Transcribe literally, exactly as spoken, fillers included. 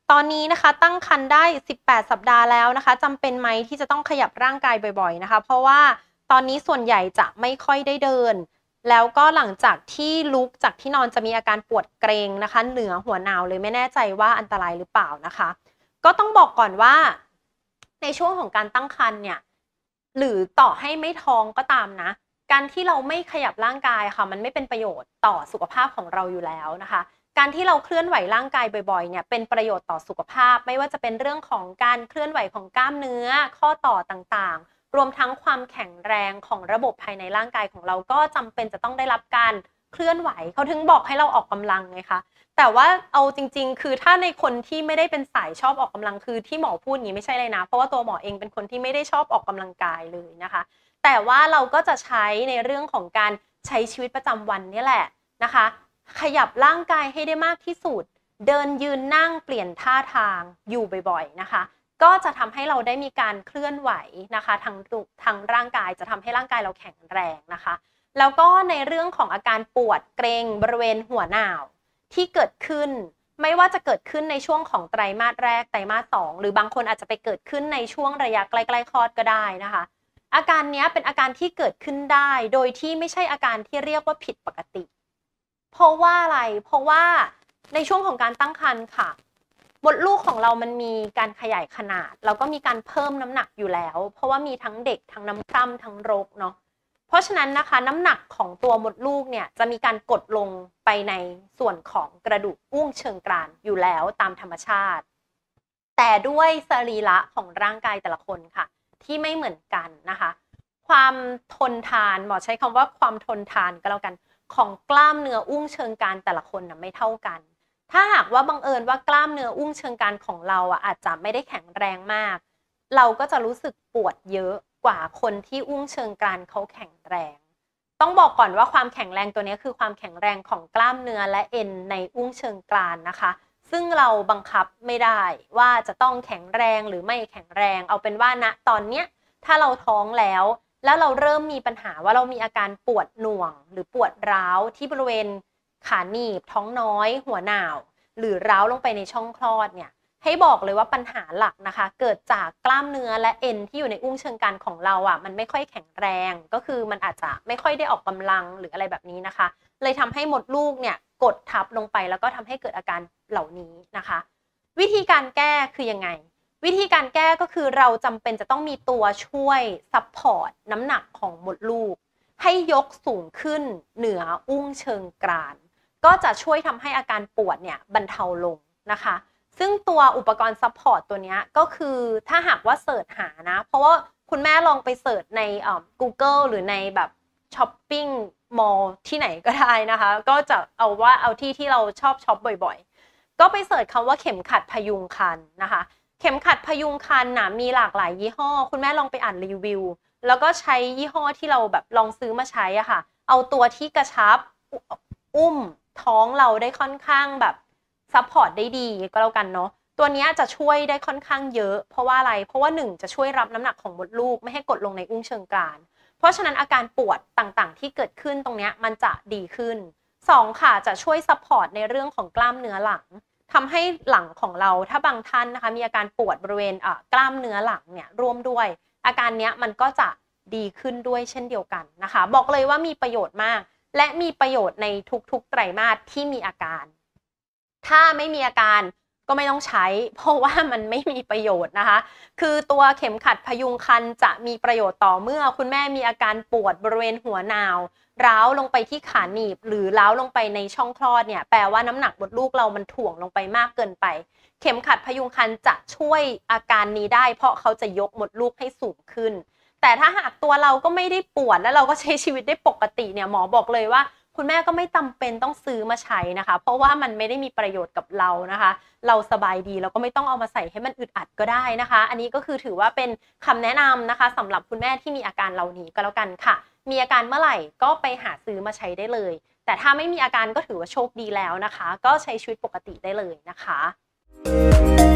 ตอนนี้นะคะตั้งครรภ์ได้สิบแปดสัปดาห์แล้วนะคะจำเป็นไหมที่จะต้องขยับร่างกายบ่อยๆนะคะเพราะว่าตอนนี้ส่วนใหญ่จะไม่ค่อยได้เดินแล้วก็หลังจากที่ลุกจากที่นอนจะมีอาการปวดเกร็งนะคะเหนือหัวหนาวเลยไม่แน่ใจว่าอันตรายหรือเปล่านะคะก็ต้องบอกก่อนว่าในช่วงของการตั้งครรภ์เนี่ยหรือต่อให้ไม่ท้องก็ตามนะการที่เราไม่ขยับร่างกายค่ะมันไม่เป็นประโยชน์ต่อสุขภาพของเราอยู่แล้วนะคะการที่เราเคลื่อนไหวร่างกายบ่อยๆเนี่ยเป็นประโยชน์ต่อสุขภาพไม่ว่าจะเป็นเรื่องของการเคลื่อนไหวของกล้ามเนื้อข้อต่อต่างๆรวมทั้งความแข็งแรงของระบบภายในร่างกายของเราก็จำเป็นจะต้องได้รับการเคลื่อนไหวเขาถึงบอกให้เราออกกำลังไงคะแต่ว่าเอาจริงๆคือถ้าในคนที่ไม่ได้เป็นสายชอบออกกำลังคือที่หมอพูดอย่างนี้ไม่ใช่เลยนะเพราะว่าตัวหมอเองเป็นคนที่ไม่ได้ชอบออกกำลังกายเลยนะคะแต่ว่าเราก็จะใช้ในเรื่องของการใช้ชีวิตประจำวันนี่แหละนะคะขยับร่างกายให้ได้มากที่สุดเดินยืนนั่งเปลี่ยนท่าทางอยู่บ่อยๆนะคะก็จะทำให้เราได้มีการเคลื่อนไหวนะคะทางทางร่างกายจะทำให้ร่างกายเราแข็งแรงนะคะแล้วก็ในเรื่องของอาการปวดเกร็งบริเวณหัวหนาวที่เกิดขึ้นไม่ว่าจะเกิดขึ้นในช่วงของไตรมาสแรกไตรมาสสองหรือบางคนอาจจะไปเกิดขึ้นในช่วงระยะใกล้ๆคลอดก็ได้นะคะอาการนี้เป็นอาการที่เกิดขึ้นได้โดยที่ไม่ใช่อาการที่เรียกว่าผิดปกติเพราะว่าอะไรเพราะว่าในช่วงของการตั้งครรภ์ค่ะมดลูกของเรามันมีการขยายขนาดแล้วก็มีการเพิ่มน้ำหนักอยู่แล้วเพราะว่ามีทั้งเด็กทั้งน้ำคร่ำทั้งรกเนาะเพราะฉะนั้นนะคะน้ำหนักของตัวมดลูกเนี่ยจะมีการกดลงไปในส่วนของกระดูกอุ้งเชิงกรานอยู่แล้วตามธรรมชาติแต่ด้วยสรีระของร่างกายแต่ละคนค่ะที่ไม่เหมือนกันนะคะความทนทานหมอใช้คำว่าความทนทานก็แล้วกันของกล้ามเนื้ออุ้งเชิงกรานแต่ละคนนะไม่เท่ากันถ้าหากว่าบังเอิญว่ากล้ามเนื้ออุ้งเชิงกรานของเราอ่ะอาจจะไม่ได้แข็งแรงมากเราก็จะรู้สึกปวดเยอะกว่าคนที่อุ้งเชิงกรานเขาแข็งแรงต้องบอกก่อนว่าความแข็งแรงตัวนี้คือความแข็งแรงของกล้ามเนื้อและเอ็นในอุ้งเชิงกรานนะคะซึ่งเราบังคับไม่ได้ว่าจะต้องแข็งแรงหรือไม่แข็งแรงเอาเป็นว่าณตอนเนี้ยถ้าเราท้องแล้วแล้วเราเริ่มมีปัญหาว่าเรามีอาการปวดหน่วงหรือปวดร้าวที่บริเวณขาหนีบท้องน้อยหัวหนาวหรือร้าวลงไปในช่องคลอดเนี่ยให้บอกเลยว่าปัญหาหลักนะคะเกิดจากกล้ามเนื้อและเอ็นที่อยู่ในอุ้งเชิงกรานของเราอ่ะมันไม่ค่อยแข็งแรงก็คือมันอาจจะไม่ค่อยได้ออกกำลังหรืออะไรแบบนี้นะคะเลยทำให้มดลูกเนี่ยกดทับลงไปแล้วก็ทำให้เกิดอาการเหล่านี้นะคะวิธีการแก้คือยังไงวิธีการแก้ก็คือเราจำเป็นจะต้องมีตัวช่วยซัพพอร์ตน้ำหนักของมดลูกให้ยกสูงขึ้นเหนืออุ้งเชิงกรานก็จะช่วยทำให้อาการปวดเนี่ยบรรเทาลงนะคะซึ่งตัวอุปกรณ์ซัพพอร์ตตัวนี้ก็คือถ้าหากว่าเสิร์ชหานะเพราะว่าคุณแม่ลองไปเสิร์ชใน Google หรือในแบบช้อปปิ้งมอลล์ที่ไหนก็ได้นะคะก็จะเอาว่าเอาที่ที่เราชอบช็อปบ่อยๆก็ไปเสิร์ชคำว่าเข็มขัดพยุงครรภ์นะคะเข็มขัดพยุงครรภ์นะมีหลากหลายยี่ห้อคุณแม่ลองไปอ่านรีวิวแล้วก็ใช้ยี่ห้อที่เราแบบลองซื้อมาใช้อะค่ะเอาตัวที่กระชับอุ้มท้องเราได้ค่อนข้างแบบซัพพอร์ตได้ดีก็แล้วกันเนาะตัวนี้จะช่วยได้ค่อนข้างเยอะเพราะว่าอะไรเพราะว่าหนึ่งจะช่วยรับน้ำหนักของมดลูกไม่ให้กดลงในอุ้งเชิงกรานเพราะฉะนั้นอาการปวดต่างๆที่เกิดขึ้นตรงนี้มันจะดีขึ้นสองค่ะจะช่วยซัพพอร์ตในเรื่องของกล้ามเนื้อหลังทำให้หลังของเราถ้าบางท่านนะคะมีอาการปวดบริเวณกล้ามเนื้อหลังเนี่ยร่วมด้วยอาการนี้มันก็จะดีขึ้นด้วยเช่นเดียวกันนะคะบอกเลยว่ามีประโยชน์มากและมีประโยชน์ในทุกๆไตรมาสที่มีอาการถ้าไม่มีอาการก็ไม่ต้องใช้เพราะว่ามันไม่มีประโยชน์นะคะคือตัวเข็มขัดพยุงครรภ์จะมีประโยชน์ต่อเมื่อคุณแม่มีอาการปวดบริเวณหัวหนาวร้าวลงไปที่ขาหนีบหรือร้าวลงไปในช่องคลอดเนี่ยแปลว่าน้ำหนักมดลูกเรามันถ่วงลงไปมากเกินไปเข็มขัดพยุงครรภ์จะช่วยอาการนี้ได้เพราะเขาจะยกมดลูกให้สูงขึ้นแต่ถ้าหากตัวเราก็ไม่ได้ปวดและเราก็ใช้ชีวิตได้ปกติเนี่ยหมอบอกเลยว่าคุณแม่ก็ไม่จำเป็นต้องซื้อมาใช้นะคะเพราะว่ามันไม่ได้มีประโยชน์กับเรานะคะเราสบายดีเราก็ไม่ต้องเอามาใส่ให้มันอึดอัดก็ได้นะคะอันนี้ก็คือถือว่าเป็นคำแนะนำนะคะสำหรับคุณแม่ที่มีอาการเหล่านี้ก็แล้วกันค่ะมีอาการเมื่อไหร่ก็ไปหาซื้อมาใช้ได้เลยแต่ถ้าไม่มีอาการก็ถือว่าโชคดีแล้วนะคะก็ใช้ชีวิตปกติได้เลยนะคะ